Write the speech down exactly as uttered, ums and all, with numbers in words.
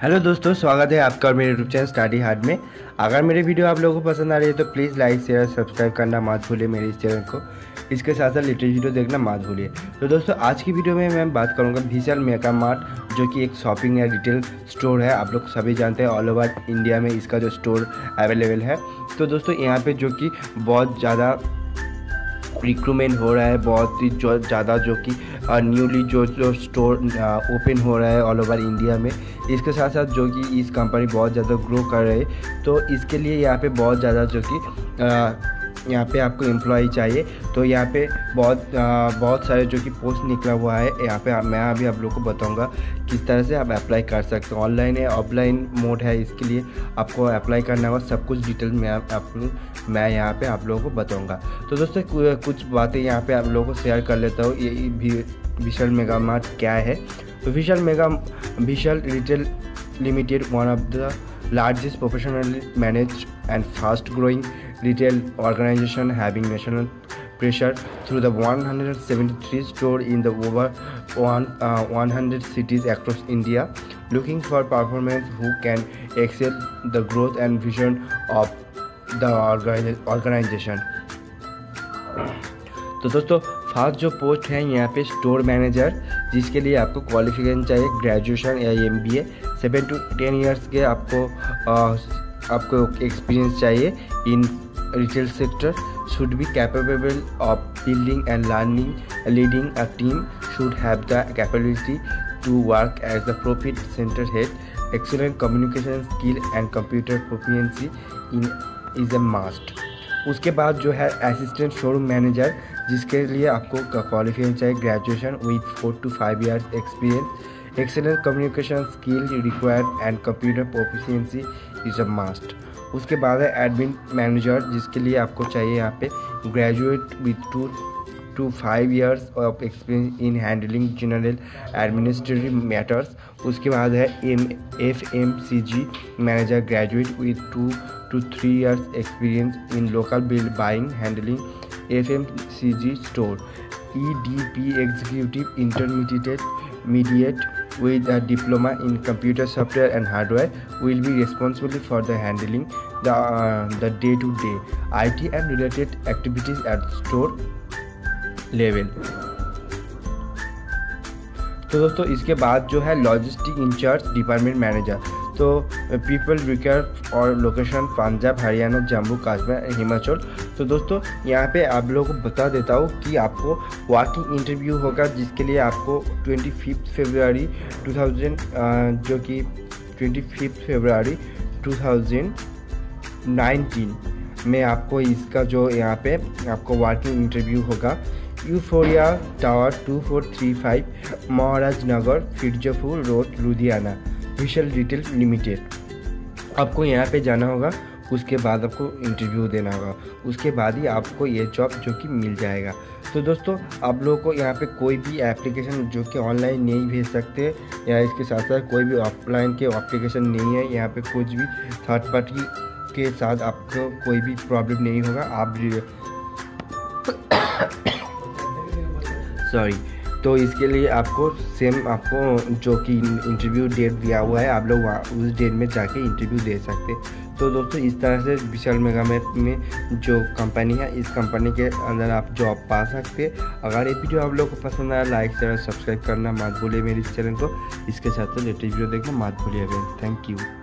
Hello दोस्तों, स्वागत है आपका और मेरे यूट्यूब चैनल स्टडी हार्ड में। अगर मेरे वीडियो आप लोगों को पसंद आ रही है तो प्लीज़ लाइक शेयर सब्सक्राइब करना मत भूलिए मेरे इस चैनल को। इसके साथ साथ लेटेस्ट वीडियो देखना मत भूलिए। तो दोस्तों, आज की वीडियो में मैं बात करूंगा विशाल मेगा मार्ट, जो कि एक शॉपिंग या रिटेल स्टोर है। आप लोग सभी जानते हैं ऑल ओवर इंडिया में इसका जो स्टोर अवेलेबल है। तो दोस्तों, यहाँ पर जो कि बहुत ज़्यादा रिक्रूटमेंट हो रहा है, बहुत ही जो ज़्यादा जो कि न्यूली जो जो स्टोर ओपन हो रहा है ऑल ओवर इंडिया में। इसके साथ साथ जो कि इस कंपनी बहुत ज़्यादा ग्रो कर रहे हैं, तो इसके लिए यहाँ पे बहुत ज़्यादा जो कि यहाँ पे आपको एम्प्लॉय चाहिए। तो यहाँ पे बहुत आ, बहुत सारे जो कि पोस्ट निकला हुआ है। यहाँ पे मैं अभी आप लोगों को बताऊंगा किस तरह से आप अप्लाई कर सकते हो। ऑनलाइन है, ऑफलाइन मोड है, इसके लिए आपको अप्लाई करना होगा। सब कुछ डिटेल में आप, आप मैं यहाँ पे आप लोगों को बताऊंगा। तो दोस्तों, कुछ बातें यहाँ पे आप लोगों को शेयर कर लेता हूँ। ये विशाल मेगा मार्ट क्या है। तो Vishal mega Vishal retail limited, one of the largest professionally managed and fast growing retail organization having national pressure through the one hundred seventy-three store in the over one, uh, one hundred cities across India, looking for performers who can excel the growth and vision of the organization। तो दोस्तों, first जो post है यहाँ पे store manager, जिसके लिए आपको qualification चाहिए ग्रेजुएशन या M B A. Seven to ten years के आपको आ, आपको एक्सपीरियंस चाहिए in retail sector. Should be capable of building and learning leading a team, should have the capability to work as the profit centre head, excellent communication skill and computer proficiency in is a must. उसके बाद जो है assistant showroom manager, जिसके लिए आपको qualification चाहिए graduation with four to five years experience, excellent communication skill required and computer proficiency is a must. उसके बाद है एडमिन मैनेजर, जिसके लिए आपको चाहिए यहाँ पे graduate with two to five years of experience in handling general administrative matters. उसके बाद है M F M C G manager, graduate with two to three years experience in local bill buying handling F M C G store. E D P executive intermediate mediate with a diploma in computer software and hardware will be responsible for the handling the uh, the day-to-day I T and related activities at store level। तो दोस्तों, इसके बाद जो है logistic in charge department manager. तो people require और location Punjab, Haryana, Jammu Kashmir, Himachal. तो दोस्तों, यहाँ पे आप लोगों को बता देता हूँ कि आपको वॉकिंग इंटरव्यू होगा, जिसके लिए आपको twenty fifth February two thousand जो कि twenty fifth February two thousand nineteen में आपको इसका जो यहाँ पे आपको वॉकिंग इंटरव्यू होगा। Euphoria tower two four three five Maharaj Nagar, Ferozepur road, Ludhiana, Vishal retail limited. आपको यहाँ पे जाना होगा, उसके बाद आपको इंटरव्यू देना होगा, उसके बाद ही आपको ये जॉब जो कि मिल जाएगा। तो दोस्तों, आप लोगों को यहाँ पे कोई भी एप्लीकेशन जो कि ऑनलाइन नहीं भेज सकते, या इसके साथ साथ कोई भी ऑफलाइन के एप्लीकेशन नहीं है। यहाँ पे कुछ भी थर्ड पार्टी के साथ आपको कोई भी प्रॉब्लम नहीं होगा। आप सॉरी तो इसके लिए आपको सेम आपको जो कि इंटरव्यू डेट दिया हुआ है, आप लोग उस डेट में जाके इंटरव्यू दे सकते। तो दोस्तों, इस तरह से विशाल मेगा मार्ट में जो कंपनी है, इस कंपनी के अंदर आप जॉब पा सकते। अगर ये वीडियो आप लोग को पसंद आया, लाइक शेयर सब्सक्राइब करना मत भूलिए मेरे इस चैनल को। इसके साथ साथ लेटेस्ट वीडियो देखना मत भूलिए। Thank you.